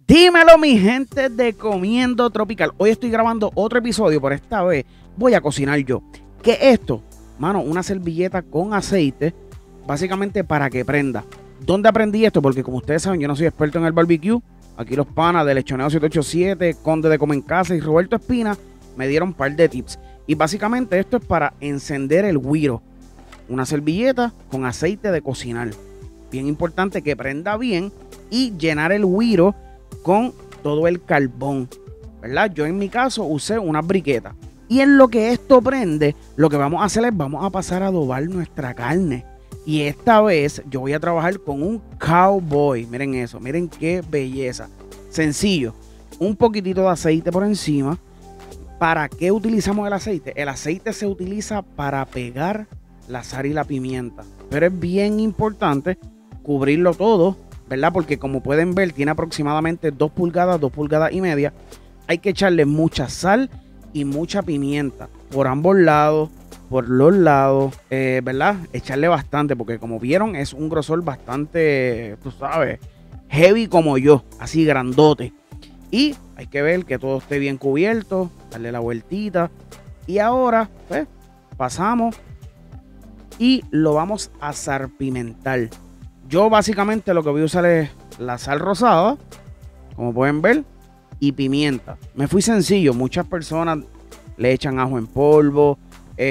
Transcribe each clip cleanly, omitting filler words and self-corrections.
Dímelo, mi gente de Comiendo Tropical. Hoy estoy grabando otro episodio, pero esta vez voy a cocinar yo. ¿Qué es esto? Mano, una servilleta con aceite, básicamente para que prenda. ¿Dónde aprendí esto? Porque como ustedes saben, yo no soy experto en el barbecue. Aquí los panas de Lechoneo 787, Conde de Come en Casa y Roberto Espina me dieron un par de tips. Y básicamente esto es para encender el güiro. Una servilleta con aceite de cocinar. Bien importante que prenda bien y llenar el güiro con todo el carbón, ¿verdad? Yo en mi caso usé una briqueta. Y en lo que esto prende, lo que vamos a hacer es vamos a pasar a adobar nuestra carne. Y esta vez yo voy a trabajar con un cowboy. Miren eso, miren qué belleza. Sencillo, un poquitito de aceite por encima. ¿Para qué utilizamos el aceite? El aceite se utiliza para pegar la sal y la pimienta. Pero es bien importante cubrirlo todo, ¿verdad? Porque como pueden ver, tiene aproximadamente 2 pulgadas y media. Hay que echarle mucha sal y mucha pimienta por ambos lados, por los lados, ¿verdad? Echarle bastante, porque como vieron, es un grosor bastante, tú sabes, heavy como yo, así grandote. Y hay que ver que todo esté bien cubierto, darle la vueltita. Y ahora, pues, pasamos y lo vamos a salpimentar. Yo básicamente lo que voy a usar es la sal rosada, como pueden ver, y pimienta. Me fui sencillo. Muchas personas le echan ajo en polvo.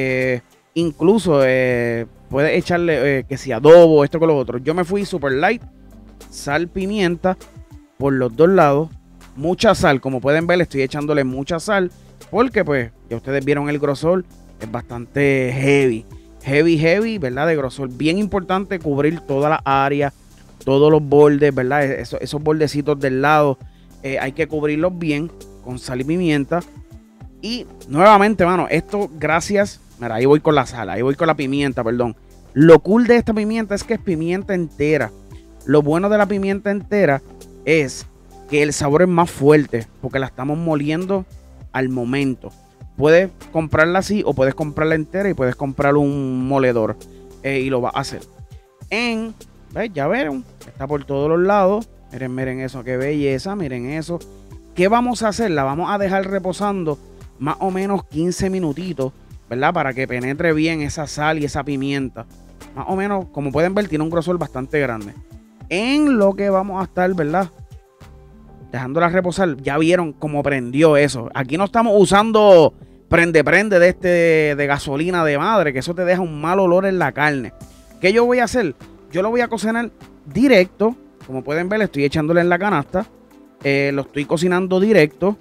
Incluso puedes echarle que si adobo, esto con lo otro. Yo me fui super light. Sal, pimienta por los dos lados. Mucha sal. Como pueden ver, estoy echándole mucha sal. Porque pues ya ustedes vieron el grosor. Es bastante heavy. Heavy, ¿verdad? De grosor. Bien importante cubrir toda la área, todos los bordes, ¿verdad? Esos bordecitos del lado, hay que cubrirlos bien con sal y pimienta. Y nuevamente, mano, esto gracias, mira, ahí voy con la sal, ahí voy con la pimienta, perdón. Lo cool de esta pimienta es que es pimienta entera. Lo bueno de la pimienta entera es que el sabor es más fuerte porque la estamos moliendo al momento. Puedes comprarla así o puedes comprarla entera y puedes comprar un moledor y lo vas a hacer. ¿Ves? Ya vieron, está por todos los lados. Miren eso, qué belleza, miren eso. ¿Qué vamos a hacer? La vamos a dejar reposando más o menos 15 minutitos, ¿verdad? Para que penetre bien esa sal y esa pimienta. Más o menos, como pueden ver, tiene un grosor bastante grande. En lo que vamos a estar, ¿verdad? Dejándola reposar. Ya vieron cómo prendió eso. Aquí no estamos usando prende de gasolina de madre, que eso te deja un mal olor en la carne. ¿Qué yo voy a hacer? Yo lo voy a cocinar directo. Como pueden ver, estoy echándole en la canasta. Lo estoy cocinando directo.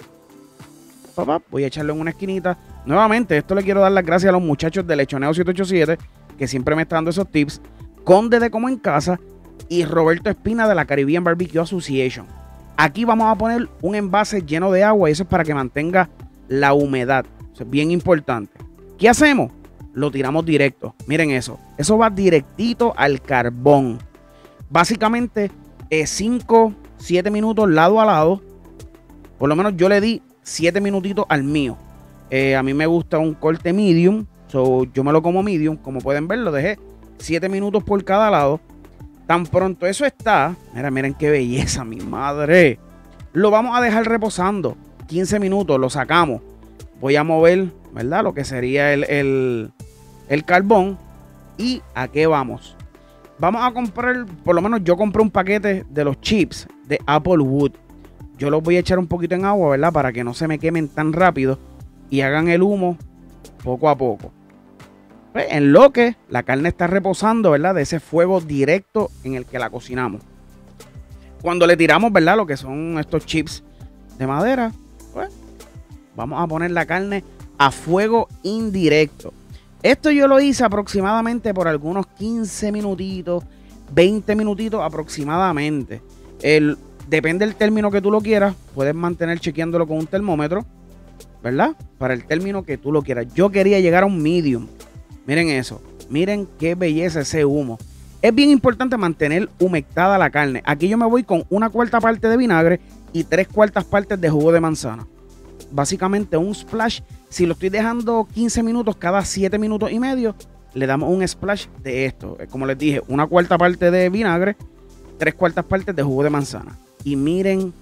Voy a echarlo en una esquinita. Nuevamente, esto le quiero dar las gracias a los muchachos de Lechoneo 787, que siempre me están dando esos tips. Conde de Como en Casa y Roberto Espina de la Caribbean Barbecue Association. Aquí vamos a poner un envase lleno de agua y eso es para que mantenga la humedad. Eso es bien importante. ¿Qué hacemos? Lo tiramos directo. Miren eso. Eso va directito al carbón. Básicamente 5, 7 minutos lado a lado. Por lo menos yo le di 7 minutitos al mío. A mí me gusta un corte medium. Yo me lo como medium. Como pueden ver, lo dejé 7 minutos por cada lado. Tan pronto eso está, miren qué belleza, mi madre. Lo vamos a dejar reposando 15 minutos, lo sacamos. Voy a mover, ¿verdad? Lo que sería el carbón. ¿Y a qué vamos? Vamos a comprar, por lo menos yo compré un paquete de los chips de Applewood. Yo los voy a echar un poquito en agua, ¿verdad? Para que no se me quemen tan rápido y hagan el humo poco a poco. En lo que la carne está reposando, ¿verdad? De ese fuego directo en el que la cocinamos. Cuando le tiramos, ¿verdad? Lo que son estos chips de madera, pues vamos a poner la carne a fuego indirecto. Esto yo lo hice aproximadamente por algunos 15 minutitos, 20 minutitos aproximadamente. Depende del término que tú lo quieras. Puedes mantener chequeándolo con un termómetro, ¿verdad? Para el término que tú lo quieras. Yo quería llegar a un medium. Miren eso, miren qué belleza ese humo. Es bien importante mantener humectada la carne. Aquí yo me voy con 1/4 parte de vinagre y 3/4 partes de jugo de manzana. Básicamente un splash. Si lo estoy dejando 15 minutos, cada 7 minutos y medio, le damos un splash de esto. Como les dije, 1/4 parte de vinagre, 3/4 partes de jugo de manzana. Y miren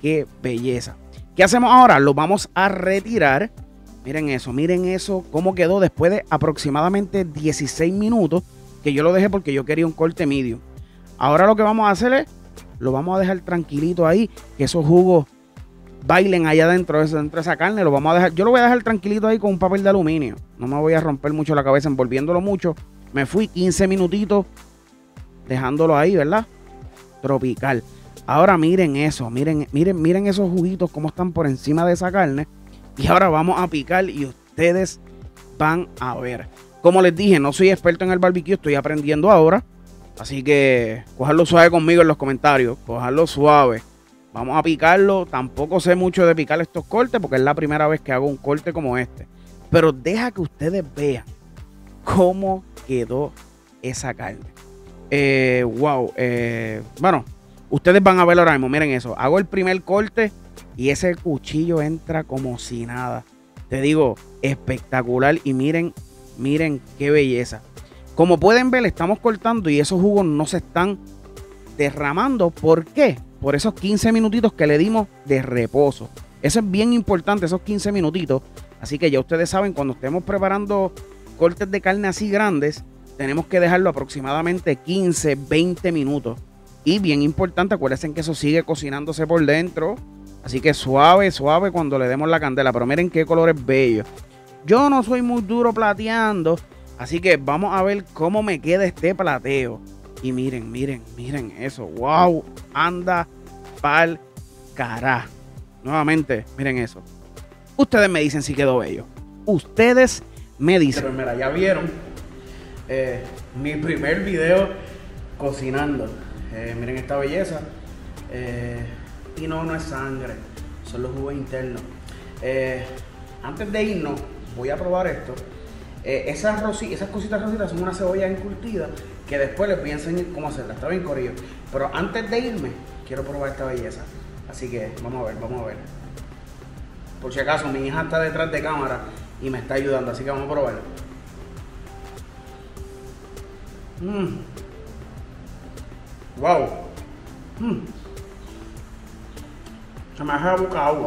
qué belleza. ¿Qué hacemos ahora? Lo vamos a retirar. Miren eso, cómo quedó después de aproximadamente 16 minutos que yo lo dejé porque yo quería un corte medium. Ahora lo que vamos a hacer es, lo vamos a dejar tranquilito ahí, que esos jugos bailen allá dentro de esa carne. Lo vamos a dejar, yo lo voy a dejar tranquilito ahí con un papel de aluminio. No me voy a romper mucho la cabeza envolviéndolo mucho. Me fui 15 minutitos dejándolo ahí, ¿verdad? Tropical. Ahora miren eso, miren esos juguitos cómo están por encima de esa carne. Y ahora vamos a picar y ustedes van a ver. Como les dije, no soy experto en el barbecue, estoy aprendiendo ahora. Así que cogerlo suave conmigo en los comentarios, cogerlo suave. Vamos a picarlo. Tampoco sé mucho de picar estos cortes porque es la primera vez que hago un corte como este. Pero deja que ustedes vean cómo quedó esa carne. Wow. Bueno, ustedes van a verlo ahora mismo. Miren eso. Hago el primer corte y ese cuchillo entra como si nada. Te digo, espectacular. Y miren qué belleza. Como pueden ver, estamos cortando y esos jugos no se están derramando. ¿Por qué? Por esos 15 minutitos que le dimos de reposo. Eso es bien importante, esos 15 minutitos. Así que ya ustedes saben, cuando estemos preparando cortes de carne así grandes, tenemos que dejarlo aproximadamente 15, 20 minutos. Y bien importante, acuérdense que eso sigue cocinándose por dentro. Así que suave, suave cuando le demos la candela. Pero miren qué colores bellos. Yo no soy muy duro plateando, así que vamos a ver cómo me queda este plateo. Y miren eso. Wow, anda pa'l carajo. Nuevamente, miren eso. Ustedes me dicen si quedó bello. Ustedes me dicen. Pero mira, ya vieron mi primer video cocinando. Miren esta belleza. Y no es sangre, son los jugos internos. Antes de irnos, voy a probar esto. Esas cositas rositas son una cebolla encurtida que después les voy a enseñar cómo hacerla. Está bien, corillo. Pero antes de irme, quiero probar esta belleza. Así que vamos a ver. Por si acaso, mi hija está detrás de cámara y me está ayudando, así que vamos a probarlo. Wow. Se me hace la boca agua.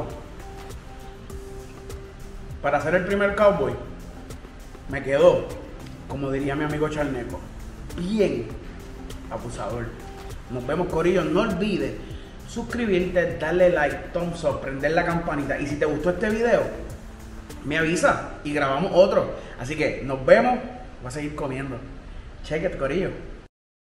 Para hacer el primer cowboy, me quedó, como diría mi amigo Charneco, bien abusador. Nos vemos, corillo. No olvides suscribirte, darle like, thumbs up, prender la campanita. Y si te gustó este video, me avisa y grabamos otro. Así que nos vemos. Voy a seguir comiendo. Check it, corillo.